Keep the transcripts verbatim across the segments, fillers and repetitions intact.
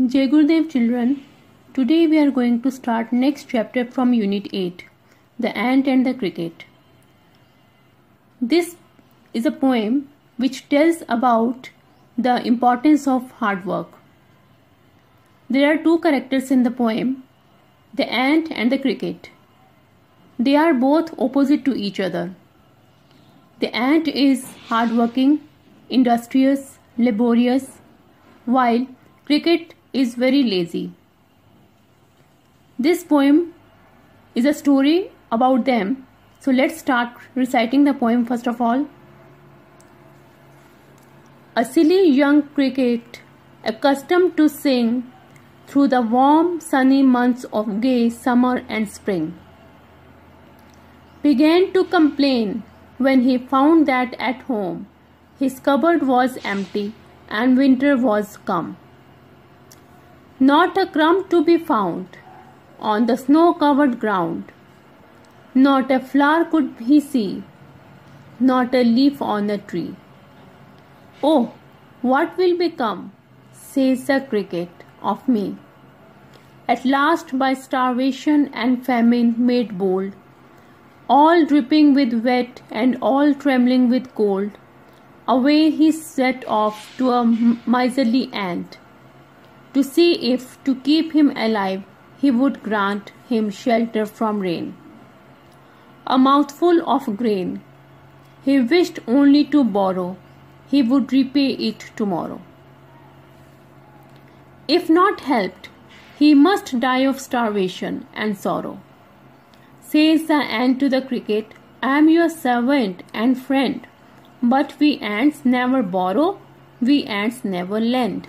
Jai Gurudev children, today we are going to start next chapter from Unit eight, The Ant and the Cricket. This is a poem which tells about the importance of hard work. There are two characters in the poem, the ant and the cricket. They are both opposite to each other. The ant is hardworking, industrious, laborious, while cricket is very lazy. This poem is a story about them. So let's start reciting the poem first of all. A silly young cricket, accustomed to sing through the warm sunny months of gay summer and spring, began to complain when he found that at home his cupboard was empty and winter was come. Not a crumb to be found on the snow-covered ground, not a flower could he see, not a leaf on a tree. Oh, what will become, says the cricket, of me? At last by starvation and famine made bold, all dripping with wet and all trembling with cold, away he set off to a miserly ant, to see if, to keep him alive, he would grant him shelter from rain. A mouthful of grain he wished only to borrow, he would repay it tomorrow. If not helped, he must die of starvation and sorrow. Says the ant to the cricket, I am your servant and friend, but we ants never borrow, we ants never lend.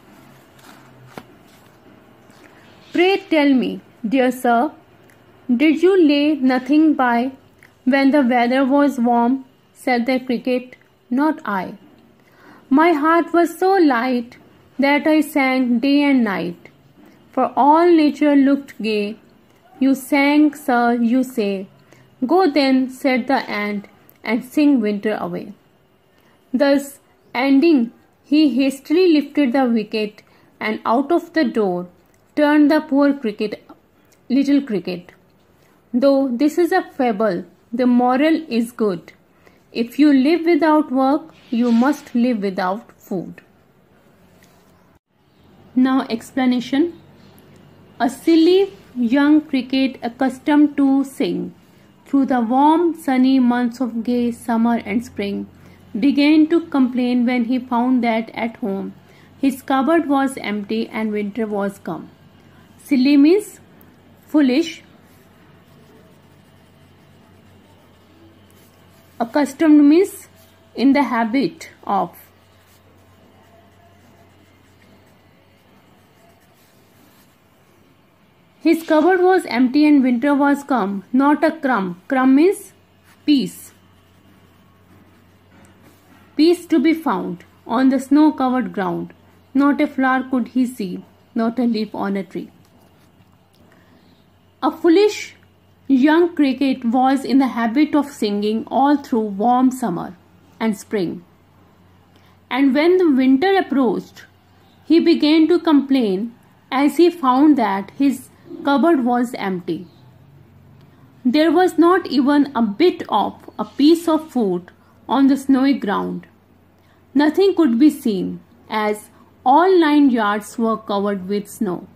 Pray tell me, dear sir, did you lay nothing by when the weather was warm? Said the cricket, not I. My heart was so light that I sang day and night, for all nature looked gay. You sang, sir, you say. Go then, said the ant, and sing winter away. Thus ending, he hastily lifted the wicket, and out of the door turned the poor cricket, little cricket. Though this is a fable, the moral is good. If you live without work, you must live without food. Now explanation. A silly young cricket accustomed to sing through the warm sunny months of gay summer and spring began to complain when he found that at home his cupboard was empty and winter was come. Silly means foolish. Accustomed means in the habit of. His cupboard was empty and winter was come, not a crumb. Crumb means piece. Piece to be found on the snow-covered ground. Not a flower could he see, not a leaf on a tree. A foolish young cricket was in the habit of singing all through warm summer and spring. And when the winter approached, he began to complain as he found that his cupboard was empty. There was not even a bit of a piece of food on the snowy ground. Nothing could be seen, as all nine yards were covered with snow.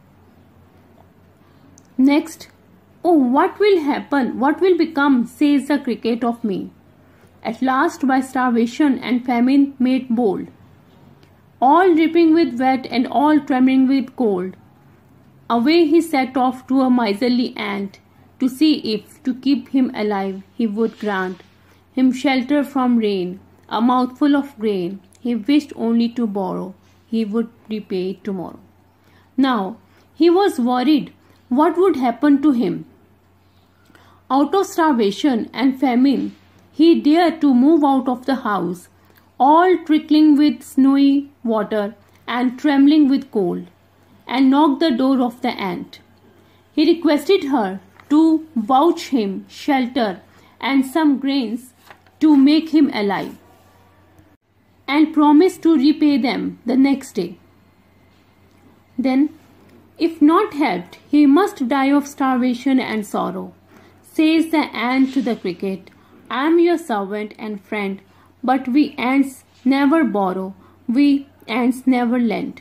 Next, oh, what will happen, what will become, says the cricket, of me? At last by starvation and famine made bold, all dripping with wet and all trembling with cold, away he set off to a miserly ant, to see if, to keep him alive, he would grant him shelter from rain. A mouthful of grain he wished only to borrow, he would repay it tomorrow. Now he was worried what would happen to him. Out of starvation and famine, he dared to move out of the house, all trickling with snowy water and trembling with cold, and knocked the door of the ant. He requested her to vouch him shelter and some grains to make him alive, and promised to repay them the next day. Then, if not helped, he must die of starvation and sorrow. Says the ant to the cricket, I am your servant and friend, but we ants never borrow, we ants never lend.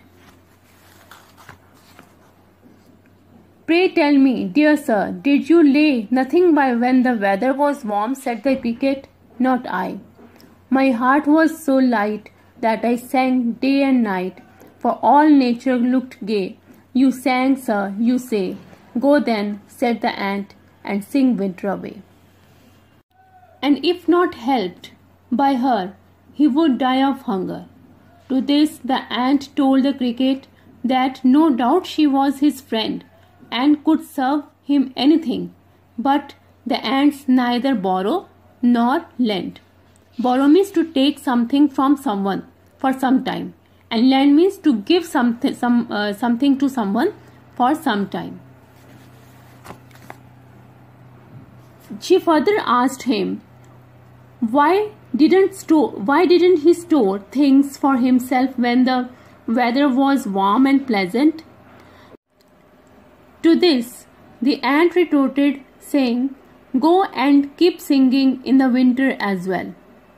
Pray tell me, dear sir, did you lay nothing by when the weather was warm? Said the cricket. Not I. My heart was so light that I sang day and night, for all nature looked gay. You sang, sir, you say. Go then, said the ant, and sing winter away. And if not helped by her, he would die of hunger. To this the ant told the cricket that no doubt she was his friend and could serve him anything, but the ants neither borrow nor lend. Borrow means to take something from someone for some time, and lend means to give something, some, uh, something to someone for some time. She further asked him, why didn't store, why didn't he store things for himself when the weather was warm and pleasant? To this, the ant retorted, saying, go and keep singing in the winter as well.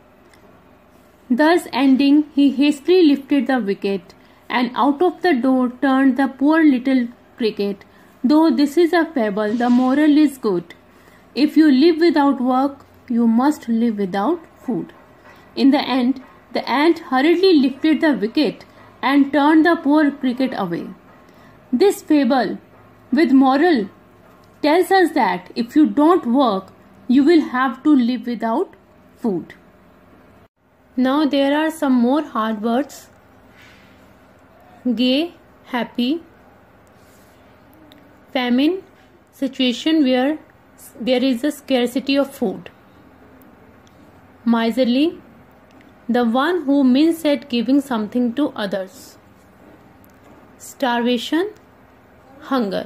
Thus ending, he hastily lifted the wicket, and out of the door turned the poor little cricket. Though this is a fable, the moral is good. If you live without work, you must live without food. In the end, the ant hurriedly lifted the wicket and turned the poor cricket away. This fable with moral tells us that if you don't work, you will have to live without food. Now there are some more hard words. Gay, happy. Famine, situation where there is a scarcity of food. Miserly, the one who minces at giving something to others. Starvation, hunger.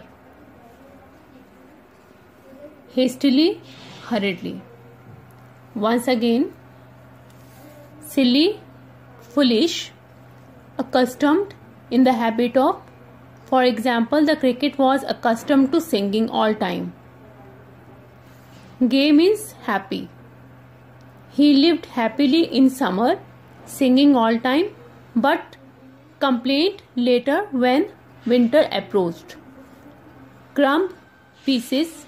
Hastily, hurriedly. Once again, silly, foolish, accustomed, in the habit of. For example, the cricket was accustomed to singing all time. Gay means happy. He lived happily in summer, singing all time, but complained later when winter approached. Crumb, pieces.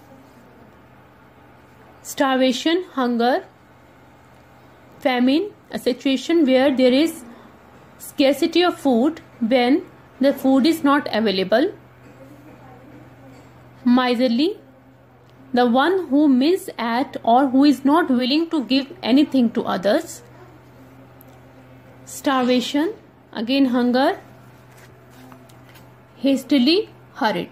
Starvation, hunger. Famine, a situation where there is scarcity of food when the food is not available. Miserly, the one who minces at or who is not willing to give anything to others. Starvation, again hunger. Hastily, hurried.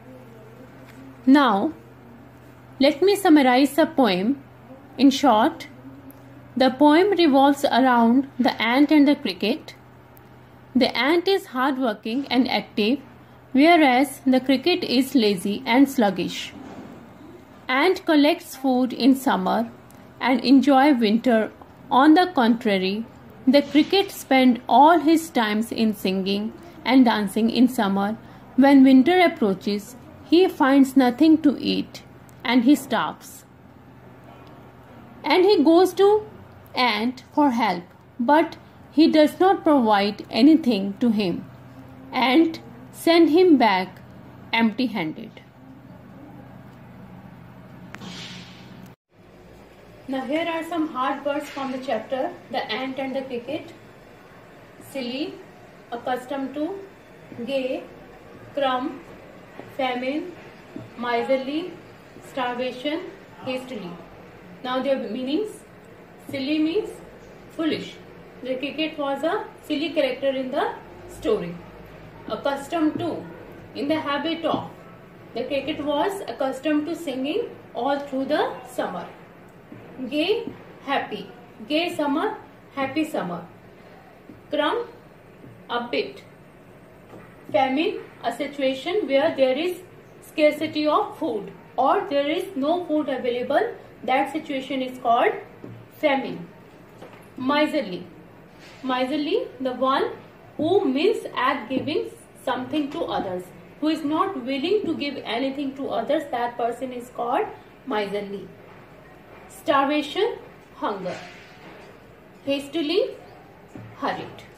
Now, let me summarize the poem. In short, the poem revolves around the ant and the cricket. The ant is hardworking and active, whereas the cricket is lazy and sluggish. Ant collects food in summer and enjoy winter. On the contrary, the cricket spends all his times in singing and dancing in summer. When winter approaches, he finds nothing to eat and he starves. And he goes to ant for help, but he does not provide anything to him and send him back empty-handed. Now here are some hard words from the chapter, The Ant and the Cricket. Silly, accustomed to. Gay, crumb. Famine, miserly. Starvation, hastily. Now their meanings. Silly means foolish. The cricket was a silly character in the story. Accustomed to, in the habit of. The cricket was accustomed to singing all through the summer. Gay, happy. Gay summer, happy summer. Crumb, a bit. Famine, a situation where there is scarcity of food or there is no food available. That situation is called famine. Miserly. Miserly, the one who minces at giving something to others. Who is not willing to give anything to others, that person is called miserly. Starvation, hunger. Hastily, hurried.